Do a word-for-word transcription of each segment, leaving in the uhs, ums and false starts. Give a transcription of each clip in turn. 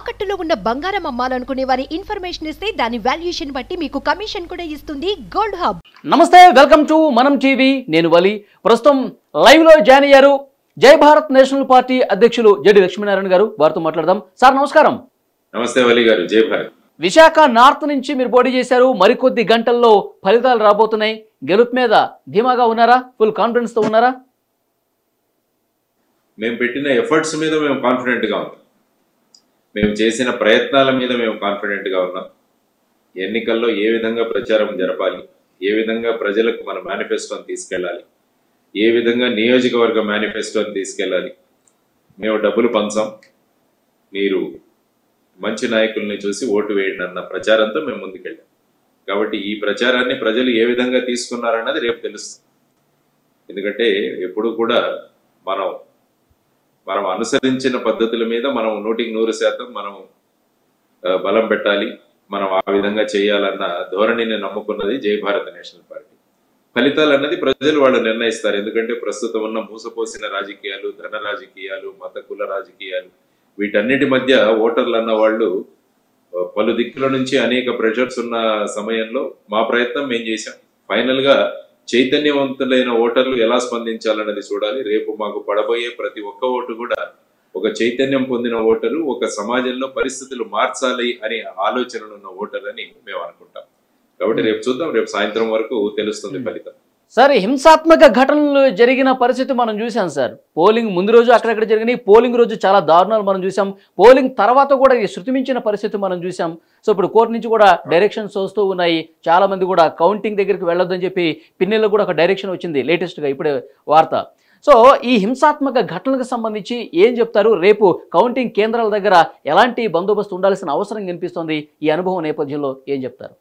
తాకట్టులో ఉన్న బంగారం అమ్మాలనుకునే వారి ఇన్ఫర్మేషన్ ఇస్తే దాని వాల్యుయేషన్ బట్టి మీకు కమిషన్ కూడా ఇస్తుంది గోల్డ్ హబ్. నమస్తే, వెల్కమ్ టు మనం టీవీ. నేను వలి. ప్రస్తుతం లైవ్ లో జాయిన్ అయ్యారు జై భారత్ నేషనల్ పార్టీ అధ్యక్షులు జెడి లక్ష్మీనారాయణ గారు. వారితో మాట్లాడదాం. సార్ నమస్కారం. నమస్తే వలి గారు. జై భారత్. విశాఖ నార్త్ నుంచి మీరు పోటీ చేశారు. మరికొద్ది గంటల్లో ఫలితాలు రాబోతున్నాయి. గెలుపు మీద ధీమాగా ఉన్నారా? ఫుల్ కాన్ఫిడెన్స్ తో ఉన్నారా? మేము పెట్టిన ఎఫర్ట్స్ మీద మేము కాన్ఫిడెంట్ గా ఉన్నాం. మేము చేసిన ప్రయత్నాల మీద మేము కాన్ఫిడెంట్ గా ఉన్నాం. ఎన్నికల్లో ఏ విధంగా ప్రచారం జరపాలి, ఏ విధంగా ప్రజలకు మన మేనిఫెస్టోని తీసుకెళ్ళాలి, ఏ విధంగా నియోజకవర్గ మేనిఫెస్టోని తీసుకెళ్ళాలి. మేము డబ్బులు పంచాం, మీరు మంచి నాయకుల్ని చూసి ఓటు వేయండి అన్న ప్రచారంతో మేము ముందుకెళ్ళాం. కాబట్టి ఈ ప్రచారాన్ని ప్రజలు ఏ విధంగా తీసుకున్నారన్నది రేపు తెలుస్తుంది. ఎందుకంటే ఎప్పుడు కూడా మనం మనం అనుసరించిన పద్ధతుల మీద మనం నూటికి నూరు శాతం మనం బలం పెట్టాలి, మనం ఆ విధంగా చేయాలన్న ధోరణిని నమ్ముకున్నది జై భారత్ నేషనల్ పార్టీ. ఫలితాలు అన్నది ప్రజలు వాళ్ళు నిర్ణయిస్తారు. ఎందుకంటే ప్రస్తుతం ఉన్న మూసపోసిన రాజకీయాలు, ధన రాజకీయాలు, మత కుల రాజకీయాలు, వీటన్నిటి మధ్య ఓటర్లు అన్న వాళ్ళు పలు దిక్కుల నుంచి అనేక ప్రెషర్స్ ఉన్న సమయంలో మా ప్రయత్నం మేము చేశాం. ఫైనల్ గా చైతన్యవంతులైన ఓటర్లు ఎలా స్పందించాలన్నది చూడాలి. రేపు మాకు పడబోయే ప్రతి ఒక్క ఓటు కూడా ఒక చైతన్యం పొందిన ఓటరు, ఒక సమాజంలో పరిస్థితులు మార్చాలి అనే ఆలోచనలు ఉన్న ఓటర్ అని మేము అనుకుంటాం. కాబట్టి రేపు చూద్దాం. రేపు సాయంత్రం వరకు తెలుస్తుంది ఫలితం. సార్, హింసాత్మక ఘటనలు జరిగిన పరిస్థితి మనం చూసాం సార్. పోలింగ్ ముందు రోజు అక్కడక్కడ జరిగినాయి, పోలింగ్ రోజు చాలా దారుణాలు మనం చూసాం, పోలింగ్ తర్వాత కూడా శృతిమించిన పరిస్థితి మనం చూసాం. సో ఇప్పుడు కోర్టు నుంచి కూడా డైరెక్షన్స్ వస్తూ ఉన్నాయి. చాలా మంది కూడా కౌంటింగ్ దగ్గరికి వెళ్ళొద్దని చెప్పి పిన్నెల్లో కూడా ఒక డైరెక్షన్ వచ్చింది లేటెస్ట్గా ఇప్పుడే వార్త. సో ఈ హింసాత్మక ఘటనలకు సంబంధించి ఏం చెప్తారు? రేపు కౌంటింగ్ కేంద్రాల దగ్గర ఎలాంటి బందోబస్తు ఉండాల్సిన అవసరం కనిపిస్తుంది? ఈ అనుభవం నేపథ్యంలో ఏం చెప్తారు?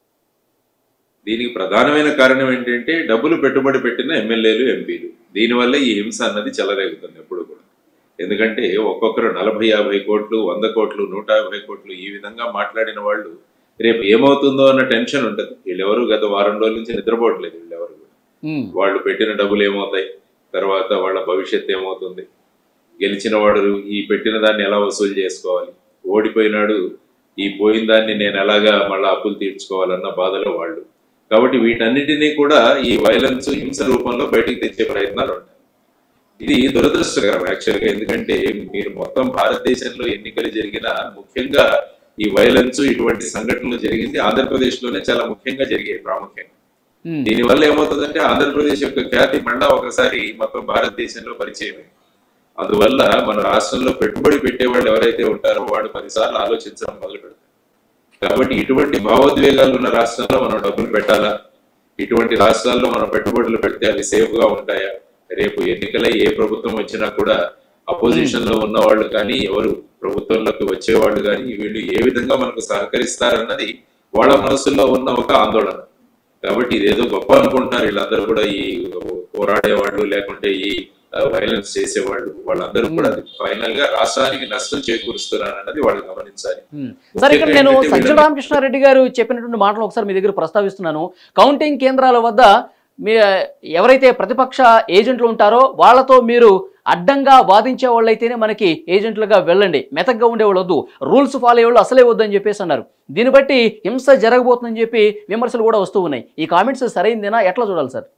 దీనికి ప్రధానమైన కారణం ఏంటంటే డబ్బులు పెట్టుబడి పెట్టిన ఎమ్మెల్యేలు, ఎంపీలు. దీనివల్ల ఈ హింస అన్నది చెలరేగుతుంది ఎప్పుడు కూడా. ఎందుకంటే ఒక్కొక్కరు నలభై యాభై కోట్లు, వంద కోట్లు, నూట యాభై కోట్లు ఈ విధంగా మాట్లాడిన వాళ్ళు రేపు ఏమవుతుందో అన్న టెన్షన్ ఉంటుంది. వీళ్ళెవరు గత వారం రోజుల నుంచి నిద్రపోవట్లేదు. వీళ్ళెవరు కూడా వాళ్ళు పెట్టిన డబ్బులు ఏమవుతాయి, తర్వాత వాళ్ళ భవిష్యత్తు ఏమవుతుంది, గెలిచిన వాడు ఈ పెట్టిన దాన్ని ఎలా వసూలు చేసుకోవాలి, ఓడిపోయినాడు ఈ పోయిన దాన్ని నేను ఎలాగా మళ్ళీ అప్పులు తీర్చుకోవాలన్న బాధలో వాళ్ళు. కాబట్టి వీటన్నిటినీ కూడా ఈ వైలెన్స్, హింస రూపంలో బయటికి తెచ్చే ప్రయత్నాలు ఉంటాయి. ఇది దురదృష్టకరం యాక్చువల్గా. ఎందుకంటే మీరు మొత్తం భారతదేశంలో ఎన్నికలు జరిగిన ముఖ్యంగా ఈ వైలెన్స్, ఇటువంటి సంఘటనలు జరిగింది ఆంధ్రప్రదేశ్ లోనే చాలా ముఖ్యంగా జరిగాయి ప్రాముఖ్యంగా. దీనివల్ల ఏమవుతుందంటే ఆంధ్రప్రదేశ్ యొక్క ఖ్యాతి మళ్ళా ఒకసారి మొత్తం భారతదేశంలో పరిచయం. అందువల్ల మన రాష్ట్రంలో పెట్టుబడి పెట్టేవాళ్ళు ఎవరైతే ఉంటారో వాడు పదిసార్లు ఆలోచించడం మొదలు పెడతారు. కాబట్టి ఇటువంటి భావోద్వేగాలు ఉన్న రాష్ట్రాల్లో మనం డబ్బులు పెట్టాలా, ఇటువంటి రాష్ట్రాల్లో మనం పెట్టుబడులు పెడితే అవి సేఫ్ గా ఉంటాయా, రేపు ఎన్నికలై ఏ ప్రభుత్వం వచ్చినా కూడా అపోజిషన్ లో ఉన్న వాళ్ళు కానీ ఎవరు ప్రభుత్వంలోకి వచ్చేవాళ్ళు కానీ వీళ్ళు ఏ విధంగా మనకు సహకరిస్తారన్నది వాళ్ళ మనసులో ఉన్న ఒక ఆందోళన. కాబట్టి ఇదేదో గొప్ప అనుకుంటున్నారు వీళ్ళందరూ కూడా, ఈ పోరాడేవాళ్ళు లేకుంటే ఈ వైలెన్స్ చేసేవాళ్ళు వాళ్ళందరూ కూడా ఫైనల్ గా రాష్ట్రానికి నష్టం చేకూరుస్తున్నారు అన్నది వాళ్ళు గమనించాలి. సార్, ఇక్కడ నేను సజ్జల రామకృష్ణారెడ్డి గారు చెప్పినటువంటి మాటలు ఒకసారి మీ దగ్గర ప్రస్తావిస్తున్నాను. కౌంటింగ్ కేంద్రాల వద్ద మీ ఎవరైతే ప్రతిపక్ష ఏజెంట్లు ఉంటారో వాళ్ళతో మీరు అడ్డంగా వాదించే వాళ్ళు అయితేనే మనకి ఏజెంట్లుగా వెళ్ళండి, మెతగ్గా ఉండేవాళ్ళు వద్దు, రూల్స్ ఫాలో అయ్యేవాళ్ళు అసలే వద్దు అని చెప్పేసి అన్నారు. దీన్ని బట్టి హింస జరగబోతుందని చెప్పి విమర్శలు కూడా వస్తూ ఉన్నాయి. ఈ కామెంట్స్ సరైందేనా, ఎట్లా చూడాలి సార్?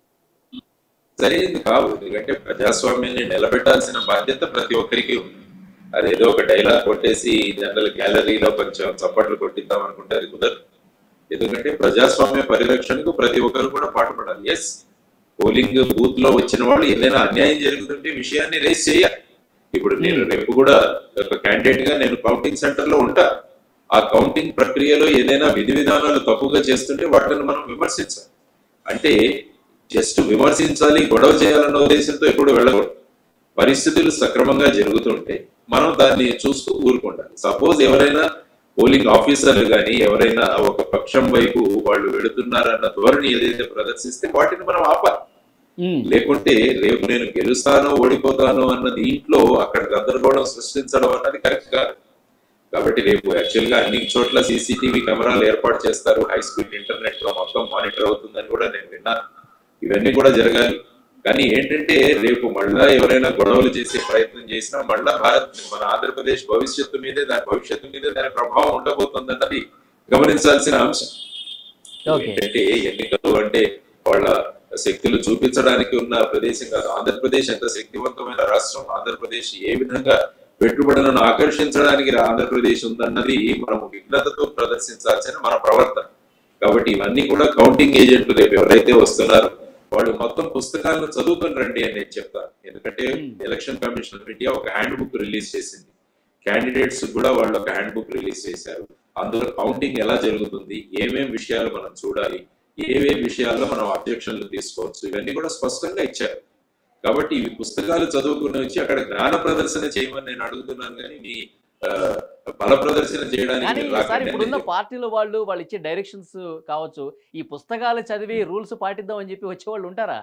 సరైనది కావు. ఎందుకంటే ప్రజాస్వామ్యాన్ని నిలబెట్టాల్సిన బాధ్యత ప్రతి ఒక్కరికి ఉంది. అదేదో ఒక డైలాగ్ కొట్టేసి జనరల్ గ్యాలరీలో కొంచెం చప్పట్లు కొట్టిద్దాం అనుకుంటే అది కుదరదు. ఎందుకంటే ప్రజాస్వామ్య పరిరక్షణకు ప్రతి ఒక్కరు కూడా పాటుపడాలి. ఎస్, పోలింగ్ బూత్ లో వచ్చిన వాళ్ళు ఏదైనా అన్యాయం జరుగుతుంటే విషయాన్ని రేస్ చేయాలి. ఇప్పుడు నేను రేపు కూడా ఒక క్యాండిడేట్ గా నేను కౌంటింగ్ సెంటర్ లో ఉంటా. ఆ కౌంటింగ్ ప్రక్రియలో ఏదైనా విధి విధానాలు తప్పుగా చేస్తుంటే వాటిని మనం విమర్శించాలి. అంటే జస్ట్ విమర్శించాలి, గొడవ చేయాలన్న ఉద్దేశంతో ఎప్పుడు వెళ్ళకూడదు. పరిస్థితులు సక్రమంగా జరుగుతుంటే మనం దాన్ని చూస్తూ ఊరుకుంటాలి. సపోజ్ ఎవరైనా పోలింగ్ ఆఫీసర్లు కానీ ఎవరైనా ఒక పక్షం వైపు వాళ్ళు వెళుతున్నారన్న ధోరణి ఏదైతే ప్రదర్శిస్తే వాటిని మనం ఆపాలి. లేకుంటే రేపు నేను గెలుస్తానో ఓడిపోతానో అన్నది ఇంట్లో అక్కడ గందరగోళం సృష్టించడం అన్నది కరెక్ట్ కాదు. కాబట్టి రేపు యాక్చువల్ గా అన్ని చోట్ల సీసీటీవీ కెమెరాలు ఏర్పాటు చేస్తారు, హై స్పీడ్ ఇంటర్నెట్ లో మొత్తం మానిటర్ అవుతుందని కూడా నేను విన్నాను. ఇవన్నీ కూడా జరగాలి. కానీ ఏంటంటే రేపు మళ్ళా ఎవరైనా గొడవలు చేసే ప్రయత్నం చేసినా మళ్ళా భారత్ మన ఆంధ్రప్రదేశ్ భవిష్యత్తు మీదే దాని భవిష్యత్తు మీదే దాని ప్రభావం ఉండబోతుంది అన్నది గమనించాల్సిన అంశం. ఏంటంటే ఎన్నికలు అంటే వాళ్ళ శక్తులు చూపించడానికి ఉన్న ప్రదేశం కాదు. ఆంధ్రప్రదేశ్ ఎంత శక్తివంతమైన రాష్ట్రం, ఆంధ్రప్రదేశ్ ఏ విధంగా పెట్టుబడులను ఆకర్షించడానికి ఆంధ్రప్రదేశ్ ఉందన్నది మనం విఘ్నతతో ప్రదర్శించాల్సిన మన ప్రవర్తన. కాబట్టి ఇవన్నీ కూడా కౌంటింగ్ ఏజెంట్లు రేపు ఎవరైతే వస్తున్నారో వాళ్ళు మొత్తం పుస్తకాలను చదువుకొని రండి అని నేను చెప్తాను. ఎందుకంటే ఎలక్షన్ కమిషన్ ఆఫ్ ఇండియా ఒక హ్యాండ్ బుక్ రిలీజ్ చేసింది, క్యాండిడేట్స్ కూడా వాళ్ళు ఒక హ్యాండ్ బుక్ రిలీజ్ చేశారు. అందులో కౌంటింగ్ ఎలా జరుగుతుంది, ఏమేం విషయాలు మనం చూడాలి, ఏవే విషయాల్లో మనం అబ్జెక్షన్లు తీసుకోవచ్చు, ఇవన్నీ కూడా స్పష్టంగా ఇచ్చారు. కాబట్టి ఇవి పుస్తకాలు చదువుకుని వచ్చి అక్కడ జ్ఞాన ప్రదర్శన చేయమని నేను అడుగుతున్నాను, కానీ మీ బల ప్రదర్శన చేయడానికి ఇప్పుడున్న పార్టీల వాళ్ళు వాళ్ళు ఇచ్చే డైరెక్షన్స్ కావచ్చు, ఈ పుస్తకాలు చదివి రూల్స్ పాటిద్దాం అని చెప్పి వచ్చేవాళ్ళు ఉంటారా?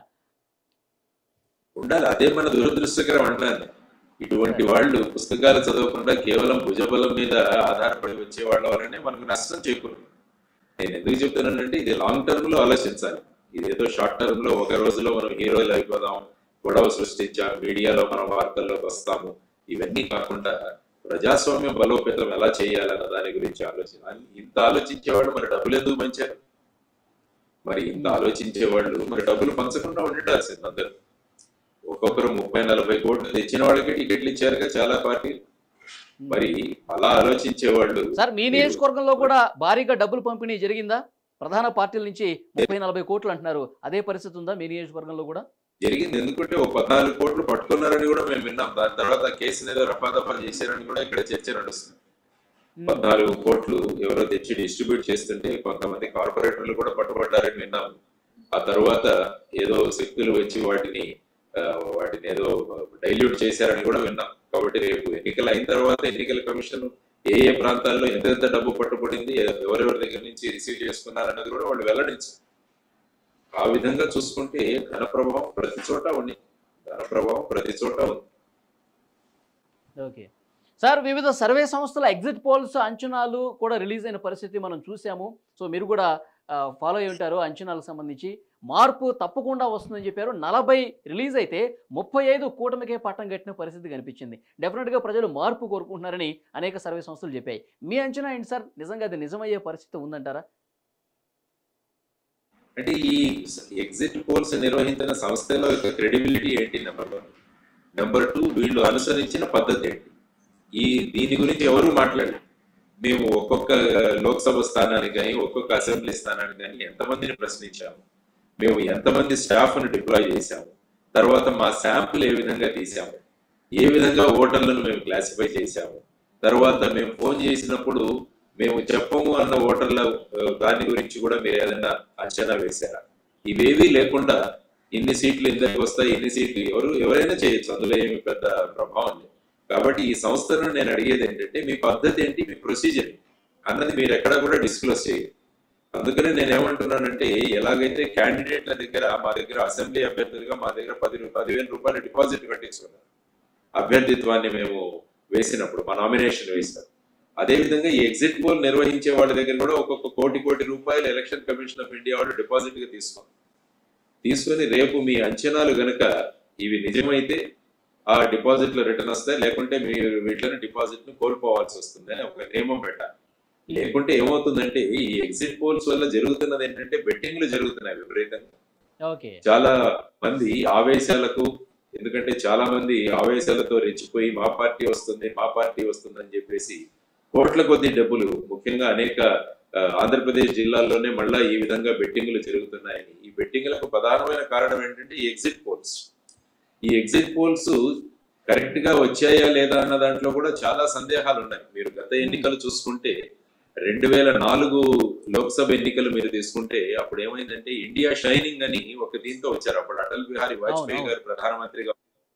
ఉండాలి. అదే మన దురదృష్టకరం అంటాను. ఇటువంటి వాళ్ళు పుస్తకాలు చదవకుండా కేవలం భుజబలం మీద ఆధారపడి వచ్చే వాళ్ళ వల్లనే మనకు నష్టం చేకూరు. నేను ఎందుకు చెప్తున్నానంటే ఇది లాంగ్ టర్మ్ లో ఆలోచించాలి. ఇదేదో షార్ట్ టర్మ్ లో ఒక రోజులో మనం హీరోలు అయిపోదాం, గొడవ సృష్టించాం, మీడియాలో మనం వార్తల్లోకి వస్తాము, ఇవన్నీ కాకుండా ప్రజాస్వామ్య బలోపేతం ఎలా చేయాలన్న దాని గురించి ఆలోచన. ఇంత ఆలోచించేవాళ్ళు మరి డబ్బులు ఎందుకు పంచారు? మరి ఇంత ఆలోచించేవాళ్ళు మరి డబ్బులు పంచకుండా ఉండాల్సింది. అందరూ ఒక్కొక్కరు ముప్పై నలభై కోట్లు తెచ్చిన వాళ్ళకి టికెట్లు ఇచ్చారుగా చాలా పార్టీలు. మరి అలా ఆలోచించేవాళ్ళు. సార్ మీ నియోజకవర్గంలో కూడా భారీగా డబ్బులు పంపిణీ జరిగిందా? ప్రధాన పార్టీల నుంచి ముప్పై నలభై కోట్లు అంటున్నారు, అదే పరిస్థితి ఉందా మీ నియోజకవర్గంలో కూడా? జరిగింది. ఎందుకంటే ఒక పద్నాలుగు కోట్లు పట్టుకున్నారని కూడా మేము విన్నాం. దాని తర్వాత కేసుని ఏదో రఫాదఫా చేశారని కూడా ఇక్కడ చర్చ నడుస్తుంది. పద్నాలుగు కోట్లు ఎవరో తెచ్చి డిస్ట్రిబ్యూట్ చేస్తుంటే కొంతమంది కార్పొరేటర్లు కూడా పట్టుబడ్డారని విన్నాము. ఆ తర్వాత ఏదో శక్తులు వచ్చి వాటిని వాటిని ఏదో డైల్యూట్ చేశారని కూడా విన్నాం. కాబట్టి రేపు ఎన్నికలు అయిన తర్వాత ఎన్నికల కమిషన్ ఏ ఏ ప్రాంతాల్లో ఎంతెంత డబ్బు పట్టుబడింది, ఎవరెవరి దగ్గర నుంచి రిసీవ్ చేసుకున్నారన్నది కూడా వాళ్ళు వెల్లడించారు. ఆ విధంగా చూసుకుంటే ధన ప్రభావం ప్రతి చోట ఉంది, ధన ప్రభావం ప్రతి చోట ఉంది. ఓకే సార్, వివిధ సర్వే సంస్థల ఎగ్జిట్ పోల్స్ అంచనాలు కూడా రిలీజ్ అయిన పరిస్థితి మనం చూసాము. సో మీరు కూడా ఫాలో అయి ఉంటారు. అంచనాలకు సంబంధించి మార్పు తప్పకుండా వస్తుందని చెప్పారు. నలభై రిలీజ్ అయితే ముప్పై ఐదు కూటమికే పట్టం కట్టిన పరిస్థితి కనిపించింది. డెఫినెట్గా ప్రజలు మార్పు కోరుకుంటున్నారని అనేక సర్వే సంస్థలు చెప్పాయి. మీ అంచనా ఏంటి సార్? నిజంగా అది నిజమయ్యే పరిస్థితి ఉందంటారా? అంటే ఈ ఎగ్జిట్ పోల్స్ నిర్వహించిన సంస్థలో యొక్క క్రెడిబిలిటీ ఏంటి? Number one. నెంబర్ టూ, వీళ్ళు అనుసరించిన పద్ధతి ఏంటి? ఈ దీని గురించి ఎవరు మాట్లాడారు? మేము ఒక్కొక్క లోక్సభ స్థానానికి కానీ ఒక్కొక్క అసెంబ్లీ స్థానానికి కానీ ఎంతమందిని ప్రశ్నించాము, మేము ఎంతమంది స్టాఫ్ను డిప్లాయ్ చేశాము, తర్వాత మా శాంపుల్ ఏ విధంగా తీసాము, ఏ విధంగా ఓటర్లను మేము క్లాసిఫై చేశాము, తర్వాత మేము ఫోన్ చేసినప్పుడు మేము చెప్పము అన్న ఓటర్ల దాని గురించి కూడా మీరు ఏదైనా అంచనా వేశారా? ఇవేవీ లేకుండా ఇన్ని సీట్లు ఇందరికి వస్తాయి, ఇన్ని సీట్లు ఎవరు ఎవరైనా చేయొచ్చు, అందులో ఏమి పెద్ద ప్రభావం లేదు. కాబట్టి ఈ సంస్థను నేను అడిగేది ఏంటంటే మీ పద్ధతి ఏంటి, మీ ప్రొసీజర్ అన్నది మీరు ఎక్కడా కూడా డిస్క్లోజ్ చేయరు. అందుకనే నేను ఏమంటున్నానంటే ఎలాగైతే క్యాండిడేట్ల దగ్గర మా దగ్గర అసెంబ్లీ అభ్యర్థులుగా మా దగ్గర పది పదివేల రూపాయలు డిపాజిట్ కట్టించుకున్నారు అభ్యర్థిత్వాన్ని మేము వేసినప్పుడు, మా నామినేషన్ వేసినాం. అదేవిధంగా ఈ ఎగ్జిట్ పోల్ నిర్వహించే వాళ్ళ దగ్గర కూడా ఒక్కొక్క కోటి కోటి రూపాయలు ఎలక్షన్ కమిషన్ ఆఫ్ ఇండియా వాళ్ళు డిపాజిట్ గా తీసుకోండి. తీసుకొని రేపు మీ అంచనాలు గనక ఇవి నిజమైతే ఆ డిపాజిట్లు రిటర్న్ వస్తాయి, లేకుంటే మీరు వీటిని డిపాజిట్ ను కోల్పోవాల్సి వస్తుంది అని ఒక నియమం పెట్టాలి. లేకుంటే ఏమవుతుందంటే ఈ ఎగ్జిట్ పోల్స్ వల్ల జరుగుతున్నది ఏంటంటే బెట్టింగ్లు జరుగుతున్నాయి విపరీతంగా. చాలా మంది ఆవేశాలకు, ఎందుకంటే చాలా మంది ఆవేశాలతో రెచ్చిపోయి మా పార్టీ వస్తుంది మా పార్టీ వస్తుంది అని చెప్పేసి కోట్ల కొద్ది డబ్బులు, ముఖ్యంగా అనేక ఆంధ్రప్రదేశ్ జిల్లాల్లోనే మళ్ళా ఈ విధంగా బెట్టింగ్లు జరుగుతున్నాయని. ఈ బెట్టింగ్లకు ప్రధానమైన కారణం ఏంటంటే ఈ ఎగ్జిట్ పోల్స్. ఈ ఎగ్జిట్ పోల్స్ కరెక్ట్ గా వచ్చాయా లేదా అన్న దాంట్లో కూడా చాలా సందేహాలు ఉన్నాయి. మీరు గత ఎన్నికలు చూసుకుంటే రెండు వేల నాలుగు లోక్సభ ఎన్నికలు మీరు తీసుకుంటే అప్పుడు ఏమైందంటే ఇండియా షైనింగ్ అని ఒక దీంతో వచ్చారు. అప్పుడు అటల్ బిహారీ వాజ్పేయి గారు ప్రధానమంత్రిగా.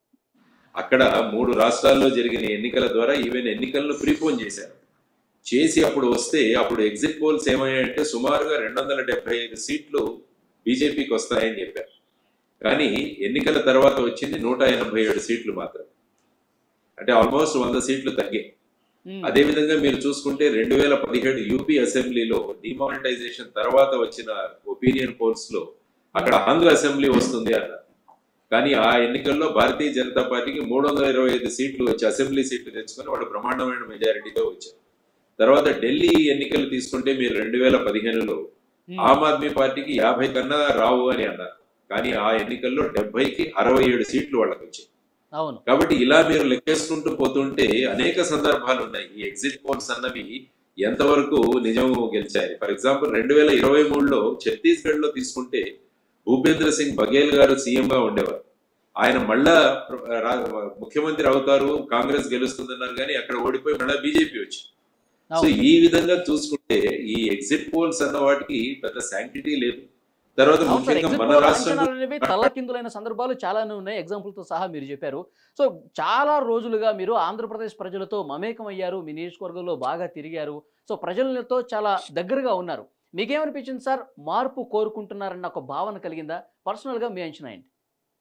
అక్కడ మూడు రాష్ట్రాల్లో జరిగిన ఎన్నికల ద్వారా ఈవెన్ ఎన్నికలను ప్రీపోన్ చేశారు. చేసి అప్పుడు వస్తే అప్పుడు ఎగ్జిట్ పోల్స్ ఏమయ్యాయంటే సుమారుగా రెండు వందల డెబ్బై ఐదు సీట్లు బీజేపీకి వస్తాయని చెప్పారు. కానీ ఎన్నికల తర్వాత వచ్చింది నూట ఎనభై ఏడు సీట్లు మాత్రం, అంటే ఆల్మోస్ట్ వంద సీట్లు తగ్గాయి. అదేవిధంగా మీరు చూసుకుంటే రెండు వేల పదిహేడు యూపీ అసెంబ్లీలో డిమానిటైజేషన్ తర్వాత వచ్చిన ఒపీనియన్ పోల్స్ లో అక్కడ ఆంధ్ర అసెంబ్లీ వస్తుంది అన్నారు. కానీ ఆ ఎన్నికల్లో భారతీయ జనతా పార్టీకి మూడు వందల ఇరవై ఐదు సీట్లు వచ్చి అసెంబ్లీ సీట్లు తెచ్చుకొని వాళ్ళు బ్రహ్మాండమైన మెజారిటీతో వచ్చారు. తర్వాత ఢిల్లీ ఎన్నికలు తీసుకుంటే మీరు రెండు వేల పదిహేనులో ఆమ్ ఆద్మీ పార్టీకి యాభై కన్నా రావు అని అన్నారు. కానీ ఆ ఎన్నికల్లో డెబ్బైకి అరవై ఏడు సీట్లు వాళ్ళకి వచ్చాయి. అవును. కాబట్టి ఇలా మీరు లెక్కేసుకుంటూ పోతుంటే అనేక సందర్భాలు ఉన్నాయి. ఈ ఎగ్జిట్ పోల్స్ అన్నవి ఎంతవరకు నిజం గెలిచాయి. ఫర్ ఎగ్జాంపుల్ రెండు వేల ఇరవై మూడులో ఛత్తీస్గఢ్ లో తీసుకుంటే భూపేంద్ర సింగ్ బఘేల్ గారు సీఎం గా ఉండేవారు. ఆయన మళ్ళా ముఖ్యమంత్రి అవుతారు, కాంగ్రెస్ గెలుస్తుందన్నారు, కానీ అక్కడ ఓడిపోయి మళ్ళా బీజేపీ వచ్చింది. సో ఈ విధంగా చూసుకుంటే ఈ ఎగ్జిట్ పోల్స్ అన్న వాటికి పెద్ద శాంక్టిటీ లేదు. తర్వాత ముఖ్యంగా మన రాష్ట్రంలో తలకిందులైన సందర్భాలు చాలానే ఉన్నాయి, ఎగ్జాంపుల్ తో సహా మీరు చెప్పారు. సో చాలా రోజులుగా మీరు ఆంధ్రప్రదేశ్ ప్రజలతో మమేకం అయ్యారు, మీ నియోజకవర్గంలో బాగా తిరిగారు, సో ప్రజలతో చాలా దగ్గరగా ఉన్నారు. మీకేమనిపించింది సార్? మార్పు కోరుకుంటున్నారన్న ఒక భావన కలిగిందా? పర్సనల్ గా మీ అంచనా ఏంటి?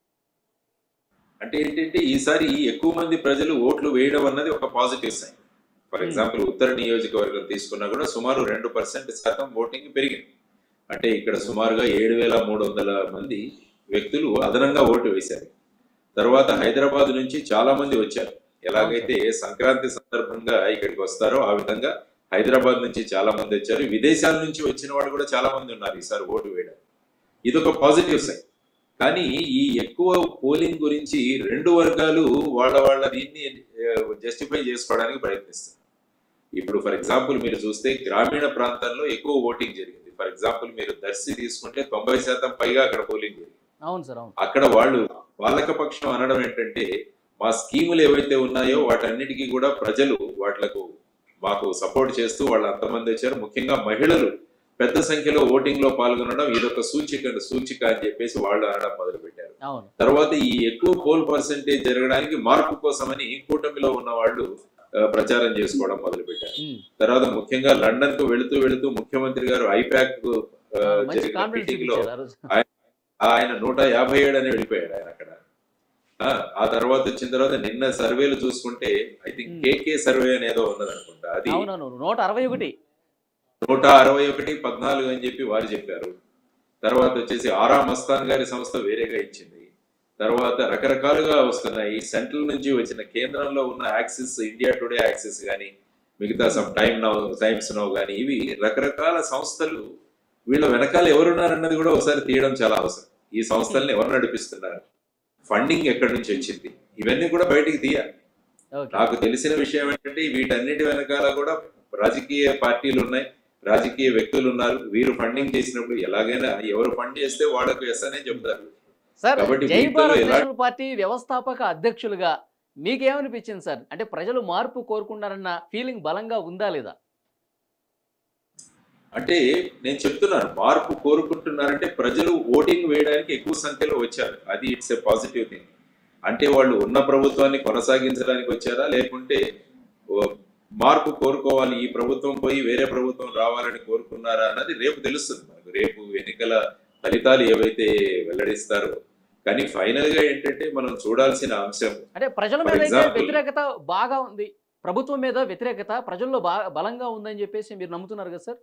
అంటే ఏంటంటే ఈసారి ఎక్కువ మంది ప్రజలు ఓట్లు వేయడం అన్నది ఒక పాజిటివ్ సైన్. ఫర్ ఎగ్జాంపుల్ ఉత్తర నియోజకవర్గం తీసుకున్నా కూడా సుమారు రెండు పర్సెంట్ శాతం ఓటింగ్ పెరిగింది. అంటే ఇక్కడ సుమారుగా ఏడు వేల మూడు వందల మంది వ్యక్తులు అదనంగా ఓటు వేశారు. తర్వాత హైదరాబాద్ నుంచి చాలా మంది వచ్చారు. ఎలాగైతే సంక్రాంతి సందర్భంగా ఇక్కడికి వస్తారో ఆ విధంగా హైదరాబాద్ నుంచి చాలా మంది వచ్చారు. విదేశాల నుంచి వచ్చిన వాళ్ళు కూడా చాలా మంది ఉన్నారు ఈసారి ఓటు వేయడం. ఇది ఒక పాజిటివ్ సైన్. కానీ ఈ ఎక్కువ పోలింగ్ గురించి రెండు వర్గాలు వాళ్ళ వాళ్ళ దీన్ని జస్టిఫై చేసుకోవడానికి ప్రయత్నిస్తారు. ఇప్పుడు ఫర్ ఎగ్జాంపుల్ మీరు చూస్తే గ్రామీణ ప్రాంతాల్లో ఎక్కువ ఓటింగ్ జరిగింది. ఫర్ ఎగ్జాంపుల్ మీరు దర్శి తీసుకుంటే తొంభై శాతం పైగా అక్కడ పోలింగ్ జరిగింది. అవును సార్, అవును. అక్కడ వాళ్ళు పాలక పక్షం అనడం ఏంటంటే మా స్కీములు ఏవైతే ఉన్నాయో వాటన్నిటికీ కూడా ప్రజలు వాళ్లకు మాకు సపోర్ట్ చేస్తూ వాళ్ళు అంతమంది వచ్చారు. ముఖ్యంగా మహిళలు పెద్ద సంఖ్యలో ఓటింగ్ లో పాల్గొనడం ఇదొక సూచిక సూచిక అని చెప్పేసి వాళ్ళు అనడం మొదలు పెట్టారు. తర్వాత ఈ ఎక్కువ పోల్ పర్సెంటేజ్ జరగడానికి మార్పు కోసమని కూటమిలో ఉన్న వాళ్ళు ప్రచారం చేసుకోవడం మొదలు పెట్టారు. తర్వాత ముఖ్యంగా లండన్ కు వెళుతూ వెళుతూ ముఖ్యమంత్రి గారు ఐపాక్ జరిగిన మీటింగ్ లో ఆయన నూట యాభై ఏడు అని వెళ్ళిపోయాడు ఆయన అక్కడ. ఆ తర్వాత వచ్చిన తర్వాత నిన్న సర్వేలు చూసుకుంటే ఐ థింక్ కేకే సర్వే అనేదో ఉన్నది అనుకుంటా, అది నూట అరవై ఒకటి నూట అరవై ఒకటి పద్నాలుగు అని చెప్పి వారు చెప్పారు. తర్వాత వచ్చేసి ఆరా మస్తాన్ గారి సంస్థ వేరేగా ఇచ్చింది. తర్వాత రకరకాలుగా వస్తున్నాయి. సెంట్రల్ నుంచి వచ్చిన కేంద్రంలో ఉన్న యాక్సిస్, ఇండియా టుడే యాక్సిస్ కానీ మిగతా some time now times now కానీ ఇవి రకరకాల సంస్థలు వీళ్ళ వెనకాల ఎవరున్నారన్నది కూడా ఒకసారి తీయడం చాలా అవసరం. ఈ సంస్థల్ని ఎవరు నడిపిస్తున్నారు, ఫండింగ్ ఎక్కడి నుంచి వచ్చింది, ఇవన్నీ కూడా బయటికి తీయాలి. నాకు తెలిసిన విషయం ఏంటంటే వీటన్నిటి వెనకాల కూడా రాజకీయ పార్టీలు ఉన్నాయి, రాజకీయ వ్యక్తులు ఉన్నారు. వీరు ఫండింగ్ చేసినప్పుడు ఎలాగైనా ఎవరు ఫండ్ చేస్తే వాళ్ళకు ఎస్ అనే చెప్తారు. సార్, జై భారత్ నేషనల్ పార్టీ వ్యవస్థాపక అధ్యక్షులుగా మీకేమనిపించింది సార్? అంటే ప్రజలు మార్పు కోరుకున్నారన్న ఫీలింగ్ బలంగా ఉందా లేదా? అంటే నేను చెప్తున్నాను, మార్పు కోరుకుంటున్నారంటే ప్రజలు ఓటింగ్ వేయడానికి ఎక్కువ సంఖ్యలో వచ్చారు. అది ఇట్స్ ఏ పాజిటివ్ థింగ్. అంటే వాళ్ళు ఉన్న ప్రభుత్వాన్ని కొనసాగించడానికి వచ్చారా, లేకుంటే మార్పు కోరుకోవాలి, ఈ ప్రభుత్వం పోయి వేరే ప్రభుత్వం రావాలని కోరుకున్నారా అన్నది రేపు తెలుస్తుంది మనకు. రేపు ఎన్నికల ఫలితాలు ఏవైతే వెల్లడిస్తారో. కానీ ఫైనల్ గా ఏంటంటే మనం చూడాల్సిన అంశం, అంటే ప్రజల మీద వ్యతిరేకత బాగా ఉంది, ప్రభుత్వం మీద వ్యతిరేకత ప్రజల్లో బాగా బలంగా ఉందని చెప్పేసి మీరు నమ్ముతున్నారు కదా సార్?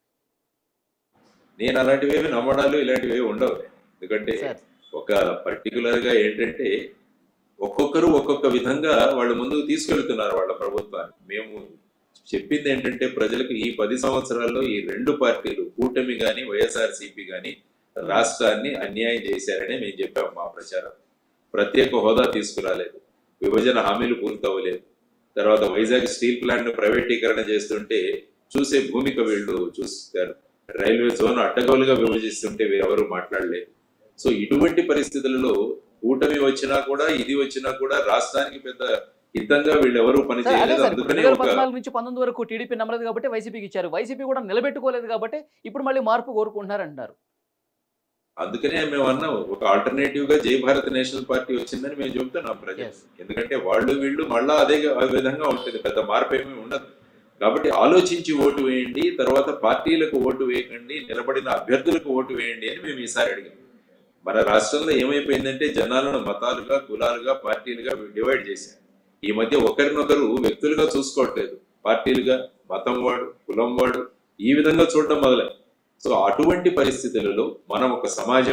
నేను అలాంటివి నమ్మడాలు ఇలాంటివి ఉండవు. ఎందుకంటే ఒక పర్టికులర్ గా ఏంటంటే ఒక్కొక్కరు ఒక్కొక్క విధంగా వాళ్ళు ముందుకు తీసుకెళ్తున్నారు వాళ్ళ ప్రభుత్వాన్ని. మేము చెప్పింది ఏంటంటే ప్రజలకు ఈ పది సంవత్సరాల్లో ఈ రెండు పార్టీలు కూటమి గాని వైఎస్ఆర్సీపీ గాని రాష్ట్రాన్ని అన్యాయం చేశారని మేము చెప్పాము మా ప్రచారం. ప్రత్యేక హోదా తీసుకురాలేదు, విభజన హామీలు పూర్తవ్వలేదు, తర్వాత వైజాగ్ స్టీల్ ప్లాంట్ ను ప్రైవేటీకరణ చేస్తుంటే చూసే భూమిక వీళ్ళు చూస్తారు, రైల్వే జోన్ అడ్డగోలుగా విభజిస్తుంటే వీరెవరు మాట్లాడలేదు. సో ఇటువంటి పరిస్థితులలో కూటమి వచ్చినా కూడా ఇది వచ్చినా కూడా రాష్ట్రానికి పెద్ద హితంగా వీళ్ళు ఎవరు పని చేయలేదు. అందుకనే పద్నాలుగు నుంచి పంతొమ్మిది వరకు టీడీపీ నమ్మలేదు కాబట్టి వైసీపీకి ఇచ్చారు, వైసీపీ కూడా నిలబెట్టుకోలేదు కాబట్టి ఇప్పుడు మళ్ళీ మార్పు కోరుకుంటున్నారు అంటారు. అందుకనే మేము అన్నాం ఒక ఆల్టర్నేటివ్ గా జై భారత్ నేషనల్ పార్టీ వచ్చిందని మేము చెబుతున్నాం ప్రజలు. ఎందుకంటే వాళ్ళు వీళ్ళు మళ్ళా అదే విధంగా ఉంటుంది, పెద్ద మార్పు ఏమీ ఉండదు. కాబట్టి ఆలోచించి ఓటు వేయండి, తర్వాత పార్టీలకు ఓటు వేయకండి, నిలబడిన అభ్యర్థులకు ఓటు వేయండి అని మేము ఈసారి అడిగాం. మన రాష్ట్రంలో ఏమైపోయిందంటే జనాలను మతాలుగా, కులాలుగా, పార్టీలుగా డివైడ్ చేశారు. ఈ మధ్య ఒకరినొకరు వ్యక్తులుగా చూసుకోవట్లేదు, పార్టీలుగా, మతం వాడు, కులం వాడు, ఈ విధంగా చూడడం మొదలై. సో అటువంటి పరిస్థితులలో మనం ఒక సమాజం,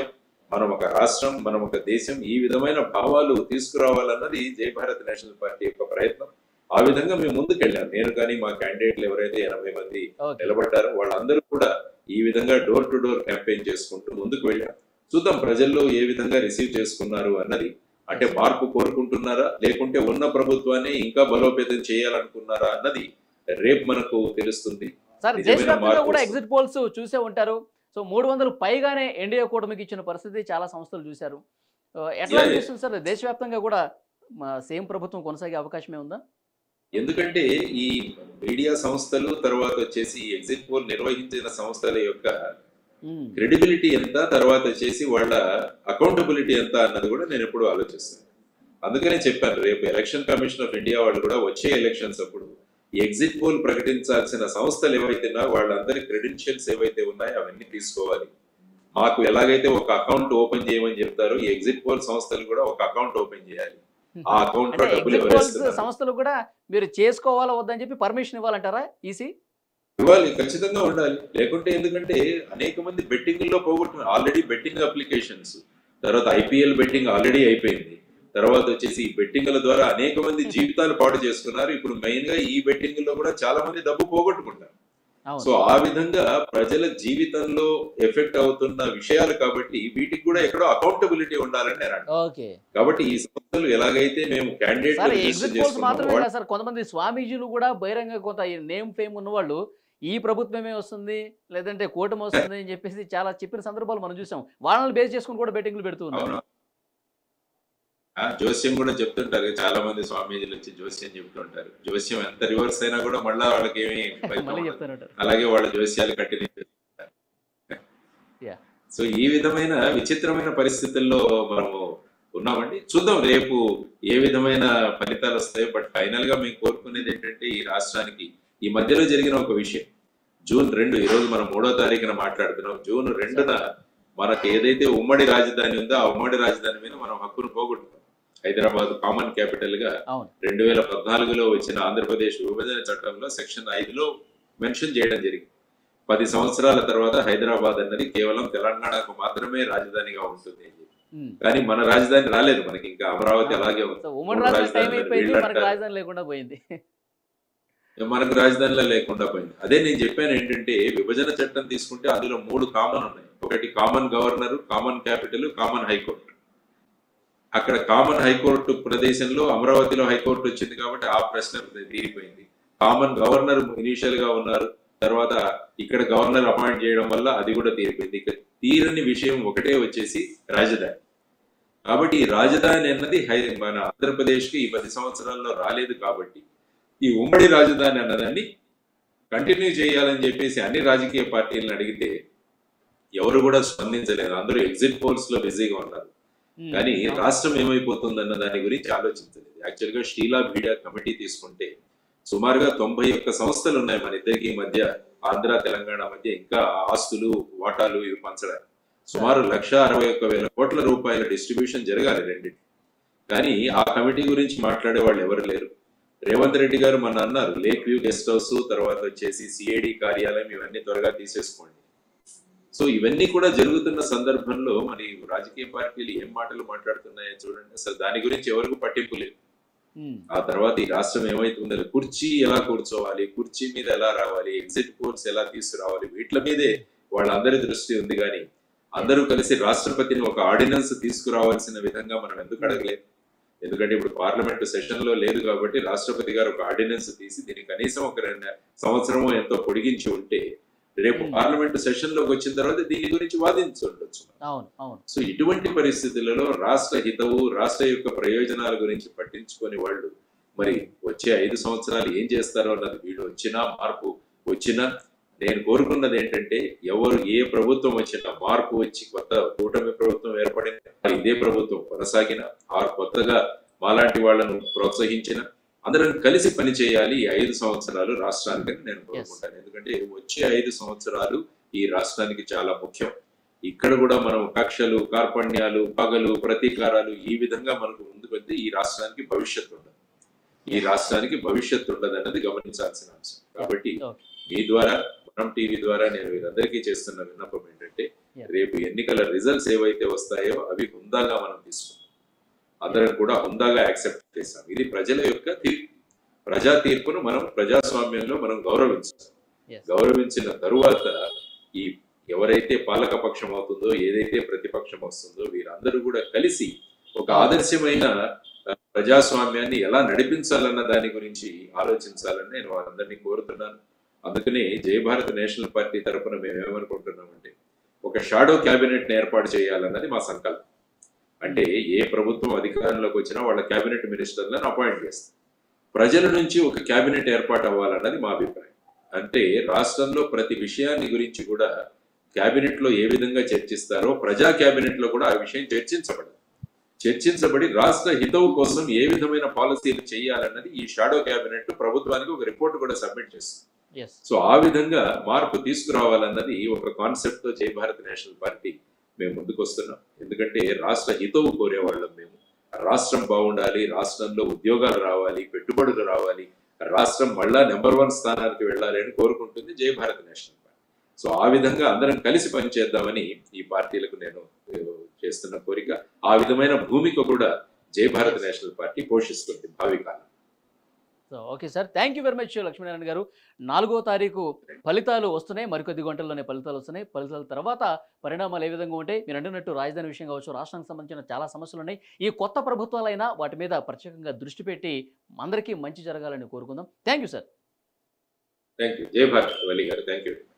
మనం ఒక రాష్ట్రం, మనం ఒక దేశం, ఈ విధమైన భావాలు తీసుకురావాలన్నది జై భారత్ నేషనల్ పార్టీ యొక్క ప్రయత్నం. ఆ విధంగా మేము ముందుకెళ్ళాం. నేను కానీ మా క్యాండిడేట్లు ఎవరైతే ఎనభై మంది నిలబడ్డారో వాళ్ళందరూ కూడా ఈ విధంగా డోర్ టు డోర్ క్యాంపెయిన్ చేసుకుంటూ ముందుకు వెళ్ళాం. చూద్దాం ప్రజల్లో ఏ విధంగా రిసీవ్ చేసుకున్నారు అన్నది. అంటే మార్పు కోరుకుంటున్నారా, లేకుంటే ఉన్న ప్రభుత్వాన్ని ఇంకా బలోపేతం చేయాలనుకున్నారా అన్నది రేపు మనకు తెలుస్తుంది. సార్ దేశవ్యాప్తంగా కూడా ఎగ్జిట్ పోల్స్ చూసే ఉంటారు. సో మూడు వందలు పైగానే ఎన్డీఏ కూటమికి ఇచ్చిన పరిస్థితి చాలా సంస్థలు చూశారు. ఎట్లా అనిపిస్తుంది సార్ దేశవ్యాప్తంగా కూడా సేమ్ ప్రభుత్వం కొనసాగే అవకాశమే ఉందా? ఎందుకంటే ఈ మీడియా సంస్థలు తర్వాత వచ్చేసి ఎగ్జిట్ పోల్ నిర్వహించిన సంస్థల యొక్క క్రెడిబిలిటీ ఎంత, తర్వాత వచ్చేసి వాళ్ళ అకౌంటబిలిటీ ఎంత అన్నది కూడా నేను ఎప్పుడు ఆలోచిస్తాను. అందుకనే చెప్పాను రేపు ఎలక్షన్ కమిషన్ ఆఫ్ ఇండియా వాళ్ళు కూడా వచ్చే ఎలక్షన్స్ అప్పుడు ఎగ్జిట్ పోల్ ప్రకటించాల్సిన సంస్థలు ఏవైతేనా వాళ్ళందరి క్రెడెన్షియల్స్ ఏవైతే ఉన్నాయో అవన్నీ తీసుకోవాలి. మాకు ఎలాగైతే ఒక అకౌంట్ ఓపెన్ చేయమని చెప్తారో ఈ ఎగ్జిట్ పోల్ సంస్థలు కూడా ఒక అకౌంట్ ఓపెన్ చేయాలి. ఆ అకౌంట్ లో డబ్బులు ఎవరు సంస్థలు కూడా మీరు చేసుకోవాలా వద్దని చెప్పి పర్మిషన్ ఇవ్వాలంటారా? ఈసీ ఇవ్వాలి, ఖచ్చితంగా ఉండాలి. లేకుంటే ఎందుకంటే అనేక మంది బెట్టింగ్ లో పోగొట్టున్నారు. ఆల్రెడీ బెట్టింగ్ అప్లికేషన్స్, తర్వాత ఐపీఎల్ బెట్టింగ్ ఆల్రెడీ అయిపోయింది. తర్వాత వచ్చేసి ఈ బెట్టింగ్ల ద్వారా అనేక మంది జీవితాలు పాటు చేసుకున్నారు. ఇప్పుడు మెయిన్ గా ఈ బెట్టింగ్ లో కూడా చాలా మంది డబ్బు పోగొట్టుకుంటారు. సో ఆ విధంగా ప్రజల జీవితంలో ఎఫెక్ట్ అవుతున్న విషయాలు కాబట్టి వీటికి కూడా ఎక్కడో అకౌంటబిలిటీ ఉండాలని నేను అంటాను. కాబట్టి ఈ సంస్థలు ఎలాగైతే మేము క్యాండిడేట్ మాత్రమే కాదు సార్, కొంతమంది స్వామీజీలు కూడా బహిరంగ కొంత నేమ్ ఫేమ్ ఉన్న వాళ్ళు ఈ ప్రభుత్వమే వస్తుంది లేదంటే కూటమి వస్తుంది అని చెప్పేసి చాలా చెప్పిన సందర్భాలు మనం చూసాం. వాళ్ళని బేస్ చేసుకుని కూడా బెట్టింగ్లు పెడుతూ ఉన్నారు. జోస్యం కూడా చెప్తుంటారు, చాలా మంది స్వామీజీలు వచ్చి జోస్యం చెప్తుంటారు. జోస్యం ఎంత రివర్స్ అయినా కూడా మళ్ళా వాళ్ళకి ఏమి అలాగే వాళ్ళ జోస్యాలు కట్టిన. సో ఈ విధమైన విచిత్రమైన పరిస్థితుల్లో మనము ఉన్నామండి. చూద్దాం రేపు ఏ విధమైన ఫలితాలు వస్తాయో. బట్ ఫైనల్ గా మేము కోరుకునేది ఏంటంటే ఈ రాష్ట్రానికి ఈ మధ్యలో జరిగిన ఒక విషయం, జూన్ రెండు ఈ రోజు మనం మూడో తారీఖున మాట్లాడుతున్నాం. జూన్ రెండున మనకు ఏదైతే ఉమ్మడి రాజధాని ఉందో ఆ ఉమ్మడి రాజధాని మీద మనం హక్కును పోగొట్టుకున్నాం. హైదరాబాద్ కామన్ క్యాపిటల్ గా రెండు వేల పద్నాలుగులో వచ్చిన ఆంధ్రప్రదేశ్ విభజన చట్టంలో సెక్షన్ ఐదులో మెన్షన్ చేయడం జరిగింది. పది సంవత్సరాల తర్వాత హైదరాబాద్ అన్నది కేవలం తెలంగాణకు మాత్రమే రాజధానిగా ఉంటుంది అని చెప్పి. కానీ మన రాజధాని రాలేదు, మనకి ఇంకా అమరావతి అలాగే ఉంది. మనకు రాజధానిలో లేకుండా పోయింది. అదే నేను చెప్పాను ఏంటంటే విభజన చట్టం తీసుకుంటే అందులో మూడు కామన్ ఉన్నాయి. ఒకటి common governor, common capital, common high court. అక్కడ కామన్ హైకోర్టు ప్రదేశంలో అమరావతిలో హైకోర్టు వచ్చింది కాబట్టి ఆ ప్రశ్న తీరిపోయింది. కామన్ గవర్నర్ ఇనీషియల్ గా ఉన్నారు, తర్వాత ఇక్కడ గవర్నర్ అపాయింట్ చేయడం వల్ల అది కూడా తీరిపోయింది. ఇక తీరని విషయం ఒకటే వచ్చేసి రాజధాని. కాబట్టి ఈ రాజధాని అన్నది మన ఆంధ్రప్రదేశ్ కి ఈ పది సంవత్సరాల్లో రాలేదు. కాబట్టి ఈ ఉమ్మడి రాజధాని అన్నదాన్ని కంటిన్యూ చేయాలని చెప్పేసి అన్ని రాజకీయ పార్టీలను అడిగితే ఎవరు కూడా స్పందించలేదు. అందరూ ఎగ్జిట్ పోల్స్ లో బిజీగా ఉన్నారు. కానీ రాష్ట్రం ఏమైపోతుంది అన్న దాని గురించి ఆలోచించలేదు. యాక్చువల్ గా షీలా మీడియా కమిటీ తీసుకుంటే సుమారుగా తొంభై ఒక్క సంస్థలు ఉన్నాయి మన ఇద్దరికి మధ్య, ఆంధ్ర తెలంగాణ మధ్య ఇంకా ఆస్తులు వాటాలు ఇవి పంచడానికి. సుమారు లక్ష అరవై ఒక్క వేల కోట్ల రూపాయల డిస్ట్రిబ్యూషన్ జరగాలి రెండింటి. కానీ ఆ కమిటీ గురించి మాట్లాడే వాళ్ళు ఎవరు లేరు. రేవంత్ రెడ్డి గారు మన అన్నారు లేక్ వ్యూ గెస్ట్ హౌస్, తర్వాత వచ్చేసి సిఐడి కార్యాలయం ఇవన్నీ త్వరగా తీసేసుకోండి. సో ఇవన్నీ కూడా జరుగుతున్న సందర్భంలో మరి రాజకీయ పార్టీలు ఏం మాటలు మాట్లాడుతున్నాయో చూడండి. అసలు దాని గురించి ఎవరికి పట్టింపు లేదు. ఆ తర్వాత ఈ రాష్ట్రం ఏమైతుందో, కుర్చీ ఎలా కూర్చోవాలి, కుర్చీ మీద ఎలా రావాలి, ఎగ్జిట్ పోల్స్ ఎలా తీసుకురావాలి, వీటి మీదే వాళ్ళందరి దృష్టి ఉంది. కానీ అందరూ కలిసి రాష్ట్రపతిని ఒక ఆర్డినెన్స్ తీసుకురావాల్సిన విధంగా మనం ఎందుకు అడగలేదు? ఎందుకంటే ఇప్పుడు పార్లమెంట్ సెషన్ లో లేదు కాబట్టి రాష్ట్రపతి గారు ఒక ఆర్డినెన్స్ తీసి దీన్ని కనీసం ఒక రెండు సంవత్సరమో ఎంతో పొడిగించి ఉంటే రేపు పార్లమెంట్ సెషన్ లోకి వచ్చిన తర్వాత దీని గురించి వాదించి ఉండొచ్చు. సో ఇటువంటి పరిస్థితులలో రాష్ట్ర హితవు, రాష్ట్ర యొక్క ప్రయోజనాల గురించి పట్టించుకొని వాళ్ళు మరి వచ్చే ఐదు సంవత్సరాలు ఏం చేస్తారో అన్నది వీడు వచ్చినా మార్పు వచ్చినా నేను కోరుకున్నది ఏంటంటే ఎవరు ఏ ప్రభుత్వం వచ్చినా మార్పు వచ్చి కొత్త కూటమి ప్రభుత్వం ఏర్పడిన ఇదే ప్రభుత్వం కొనసాగిన ఆ కొత్తగా మాలాంటి వాళ్ళను ప్రోత్సహించిన అందరం కలిసి పని చేయాలి ఈ ఐదు సంవత్సరాలు రాష్ట్రానికి నేను కోరుకుంటాను. ఎందుకంటే వచ్చే ఐదు సంవత్సరాలు ఈ రాష్ట్రానికి చాలా ముఖ్యం. ఇక్కడ కూడా మనం కక్షలు, కార్పణ్యాలు, పగలు, ప్రతీకారాలు ఈ విధంగా మనకు ముందుకు వెళ్తే ఈ రాష్ట్రానికి భవిష్యత్తు ఉండదు. ఈ రాష్ట్రానికి భవిష్యత్తు ఉండదు అన్నది గమనించాల్సిన అంశం. కాబట్టి మీ ద్వారా, మనం టీవీ ద్వారా నేను వీరందరికీ చేస్తున్న విన్నపం ఏంటంటే Yeah. రేపు ఎన్నికల రిజల్ట్స్ ఏవైతే వస్తాయో అవి హుందాగా మనం తీసుకున్నాం, అందరం కూడా హుందాగా యాక్సెప్ట్ చేశాం. ఇది ప్రజల యొక్క తీర్పు. ప్రజా తీర్పును మనం ప్రజాస్వామ్యంలో మనం గౌరవించాలి. Yes. గౌరవించిన తరువాత ఈ ఎవరైతే పాలక పక్షం అవుతుందో, ఏదైతే ప్రతిపక్షం వస్తుందో, వీరందరూ కూడా కలిసి ఒక ఆదర్శమైన ఆ, ప్రజాస్వామ్యాన్ని ఎలా నడిపించాలన్న దాని గురించి ఆలోచించాలని నేను వాళ్ళందరినీ కోరుతున్నాను. అందుకనే జై భారత్ నేషనల్ పార్టీ తరఫున మేము ఏమనుకుంటున్నామంటే ఒక షాడో క్యాబినెట్ ని ఏర్పాటు చేయాలన్నది మా సంకల్పం. అంటే ఏ ప్రభుత్వం అధికారంలోకి వచ్చినా వాళ్ళ క్యాబినెట్ మినిస్టర్లను అపాయింట్ చేస్తారు. ప్రజల నుంచి ఒక క్యాబినెట్ ఏర్పాటు అవ్వాలన్నది మా అభిప్రాయం. అంటే రాష్ట్రంలో ప్రతి విషయాన్ని గురించి కూడా క్యాబినెట్ లో ఏ విధంగా చర్చిస్తారో ప్రజా క్యాబినెట్ లో కూడా ఆ విషయం చర్చించబడదు. చర్చించబడి రాష్ట్ర హితవు కోసం ఏ విధమైన పాలసీలు చేయాలన్నది ఈ షాడో క్యాబినెట్ ప్రభుత్వానికి ఒక రిపోర్ట్ కూడా సబ్మిట్ చేస్తుంది. Yes. సో ఆ విధంగా మార్పు తీసుకురావాలన్నది ఒక కాన్సెప్ట్ తో జై భారత్ నేషనల్ పార్టీ మేము ముందుకు వస్తున్నాం. ఎందుకంటే రాష్ట్ర హితవు కోరేవాళ్ళం మేము. రాష్ట్రం బాగుండాలి, రాష్ట్రంలో ఉద్యోగాలు రావాలి, పెట్టుబడులు రావాలి, రాష్ట్రం మళ్ళా నెంబర్ వన్ స్థానానికి వెళ్ళాలి అని కోరుకుంటుంది జై భారత్ నేషనల్ పార్టీ. సో ఆ విధంగా అందరం కలిసి పనిచేద్దామని ఈ పార్టీలకు నేను ఏ, చేస్తున్న కోరిక. ఆ విధమైన భూమిక కూడా జై భారత్ నేషనల్ పార్టీ పోషిస్తుంది భావికాలం. So okay sir, thank you very much Lakshminarayana గారు. నాలుగో తారీఖు ఫలితాలు వస్తున్నాయి, మరికొద్ది గంటల్లోనే ఫలితాలు వస్తున్నాయి. ఫలితాల తర్వాత పరిణామాలు ఏ విధంగా ఉంటాయి, మీరు అంటున్నట్టు రాజధాని విషయం కావచ్చు, రాష్ట్రానికి సంబంధించిన చాలా సమస్యలు ఉన్నాయి. ఈ కొత్త ప్రభుత్వాలైనా వాటి మీద ప్రత్యేకంగా దృష్టి పెట్టి అందరికీ మంచి జరగాలని కోరుకుందాం. Thank you sir. Thank you. Jai Bharat Valli గారు. Thank you.